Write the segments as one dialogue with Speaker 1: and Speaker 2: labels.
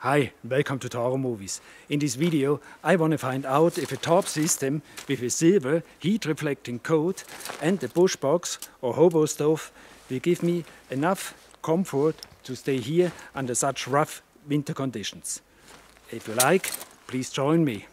Speaker 1: Hi, welcome to Toro Movies. In this video I want to find out if a top system with a silver heat reflecting coat and a bush box or hobo stove will give me enough comfort to stay here under such rough winter conditions. If you like, please join me.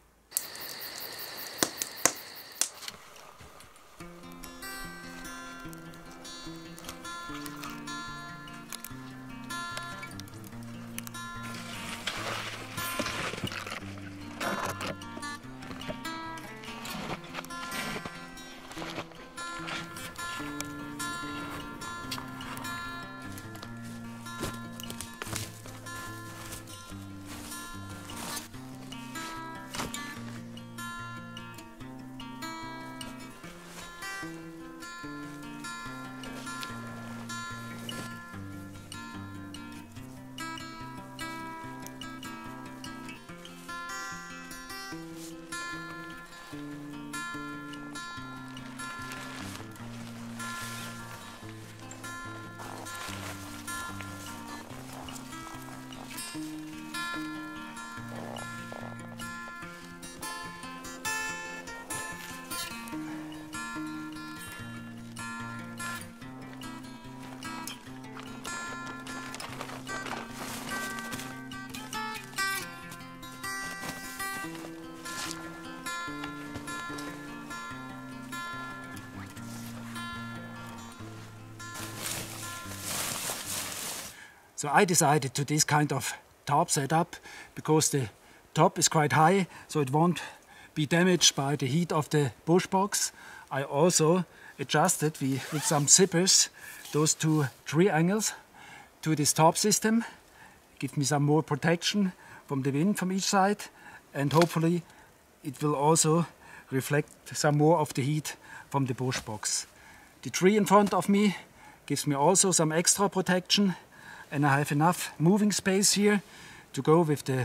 Speaker 1: So I decided to this kind of top setup because the top is quite high, so it won't be damaged by the heat of the bush box. I also adjusted with some zippers those two triangles to this top system. Give me some more protection from the wind from each side, and hopefully it will also reflect some more of the heat from the bush box. The tree in front of me gives me also some extra protection. And I have enough moving space here to go with the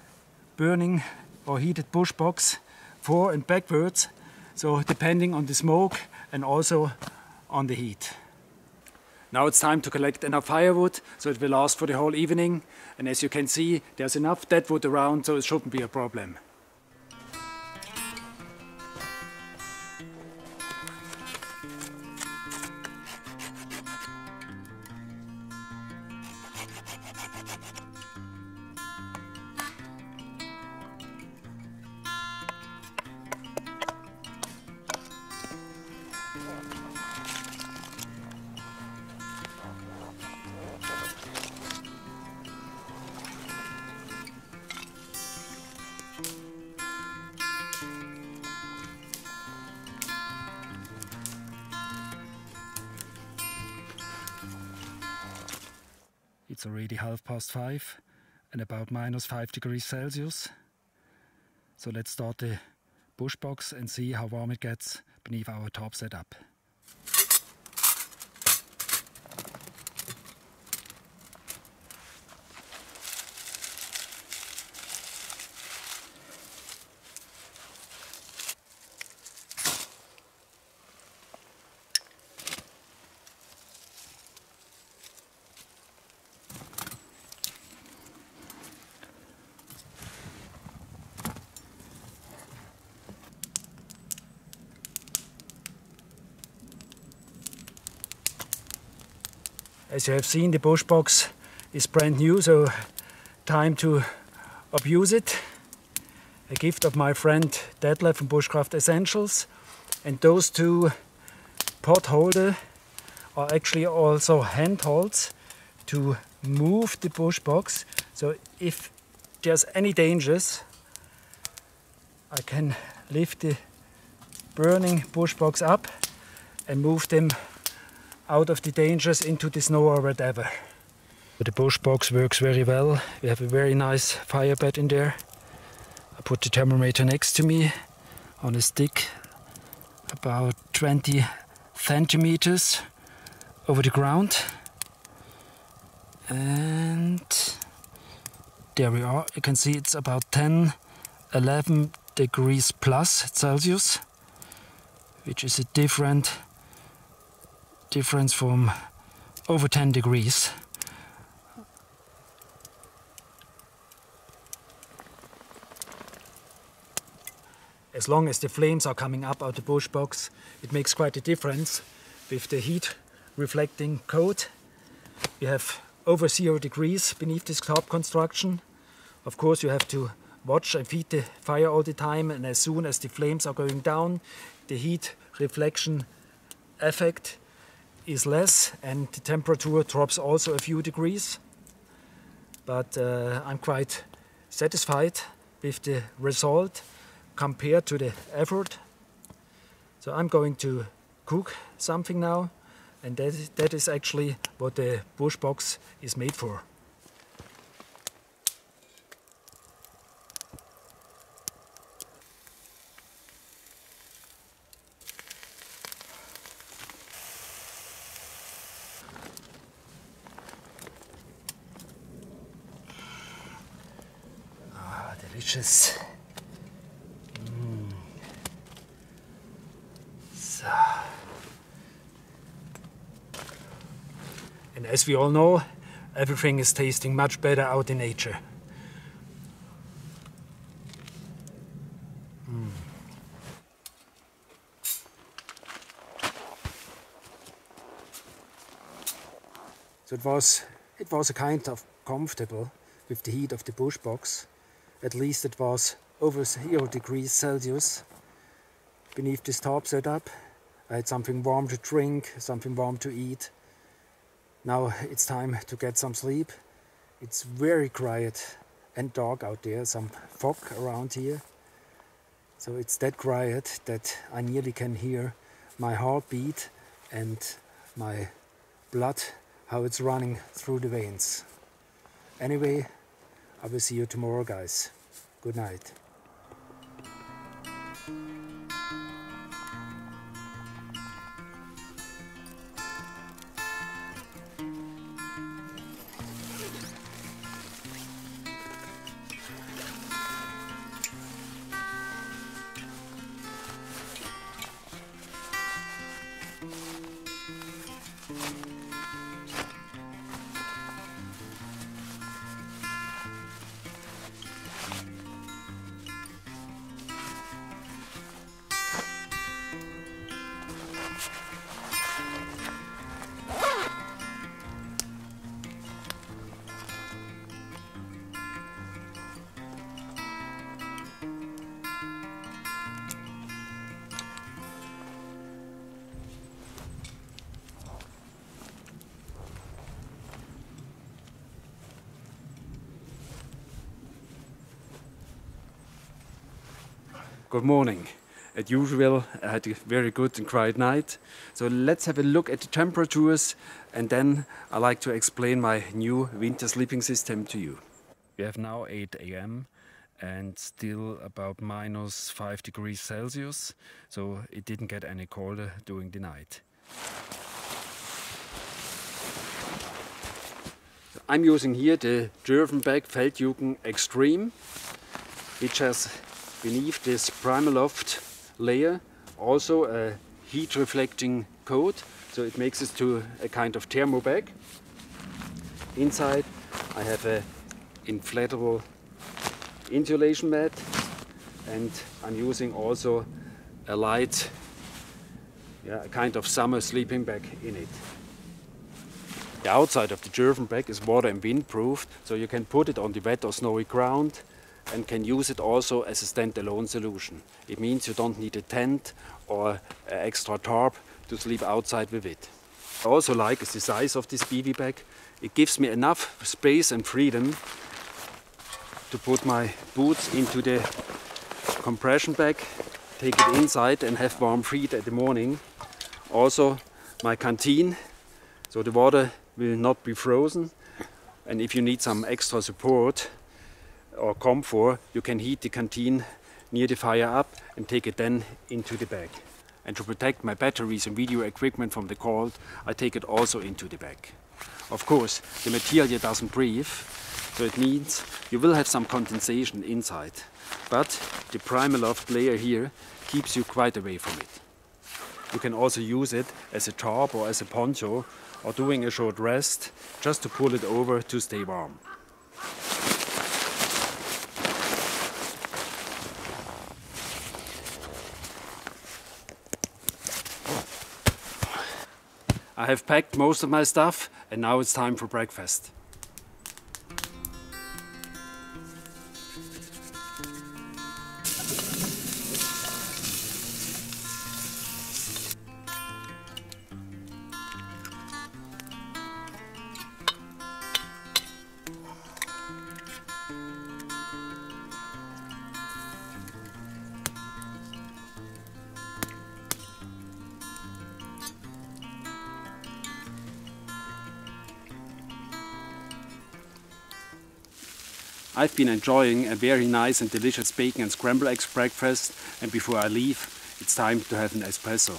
Speaker 1: burning or heated bush box forward and backwards, so depending on the smoke and also on the heat. Now it's time to collect enough firewood so it will last for the whole evening, and as you can see there's enough dead wood around, so it shouldn't be a problem. It's already 5:30 and about -5 degrees Celsius. So let's start the bush box and see how warm it gets beneath our top setup. As you have seen, the bush box is brand new, so time to abuse it. A gift of my friend Detlef from Bushcraft Essentials. And those two pot holders are actually also handholds to move the bush box. So if there's any dangers, I can lift the burning bush box up and move them out of the dangers into the snow or whatever. The bush box works very well. We have a very nice fire bed in there. I put the thermometer next to me on a stick about 20 centimeters over the ground. And there we are. You can see it's about 11 degrees plus Celsius, which is a difference from over 10 degrees. as long as the flames are coming up out the bush box, it makes quite a difference with the heat reflecting coat. You have over 0 degrees beneath this top construction. Of course, you have to watch and feed the fire all the time, and as soon as the flames are going down, the heat reflection effect is less and the temperature drops also a few degrees. But I'm quite satisfied with the result compared to the effort. So I'm going to cook something now, and that is actually what the bush box is made for. Ah, delicious. So. And as we all know, everything is tasting much better out in nature. So it was a kind of comfortable with the heat of the bush box. At least it was over 0 degrees Celsius beneath this top setup. I had something warm to drink, something warm to eat. Now it's time to get some sleep. It's very quiet and dark out there, some fog around here. So it's that quiet that I nearly can hear my heartbeat and my blood, how it's running through the veins. Anyway, I will see you tomorrow, guys. Good night.
Speaker 2: Good morning. As usual, I had a very good and quiet night. So let's have a look at the temperatures, and then I like to explain my new winter sleeping system to you. We have now 8 AM and still about -5 degrees Celsius, so it didn't get any colder during the night. So I'm using here the Dürfenbeck Feldjugend Extreme, which has beneath this Primaloft layer also a heat reflecting coat, so it makes it to a kind of thermo bag. Inside I have a inflatable insulation mat, and I'm using also a light, a kind of summer sleeping bag in it. The outside of the Dürfenbeck is water and wind proofed, so you can put it on the wet or snowy ground and can use it also as a standalone solution. It means you don't need a tent or an extra tarp to sleep outside with it. I also like the size of this BV bag. It gives me enough space and freedom to put my boots into the compression bag, take it inside and have warm feet at the morning. Also my canteen, so the water will not be frozen, and if you need some extra support or comfort, you can heat the canteen near the fire up and take it then into the bag. And to protect my batteries and video equipment from the cold, I take it also into the bag. Of course, the material doesn't breathe, so it means you will have some condensation inside. But the Primaloft layer here keeps you quite away from it. You can also use it as a tarp or as a poncho, or doing a short rest, just to pull it over to stay warm. I have packed most of my stuff and now it's time for breakfast. I've been enjoying a very nice and delicious bacon and scrambled eggs breakfast, and before I leave, it's time to have an espresso.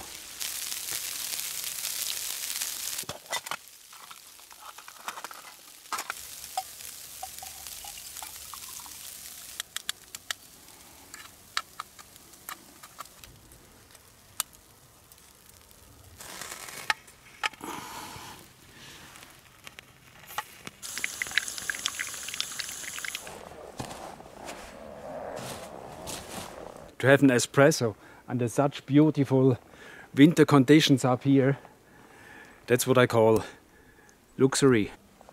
Speaker 2: To have an espresso under such beautiful winter conditions up here, that's what I call luxury.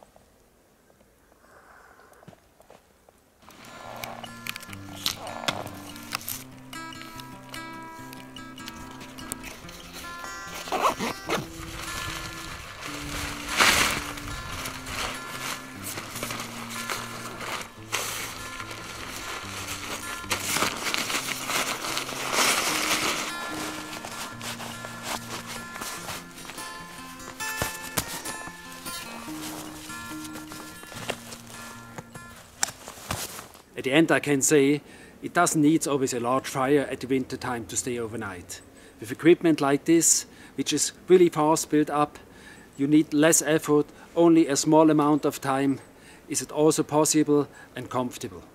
Speaker 2: At the end I can say, it doesn't need always a large fire at the winter time to stay overnight. With equipment like this, which is really fast built up, you need less effort, only a small amount of time. Is it also possible and comfortable?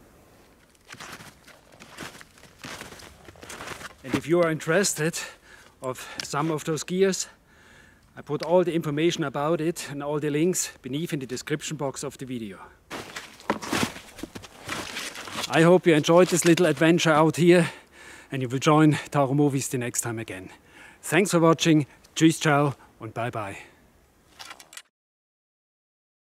Speaker 2: And if you are interested of some of those gears, I put all the information about it and all the links beneath in the description box of the video. I hope you enjoyed this little adventure out here and you will join Taro Movies the next time again. Thanks for watching, tschüss, ciao und bye bye.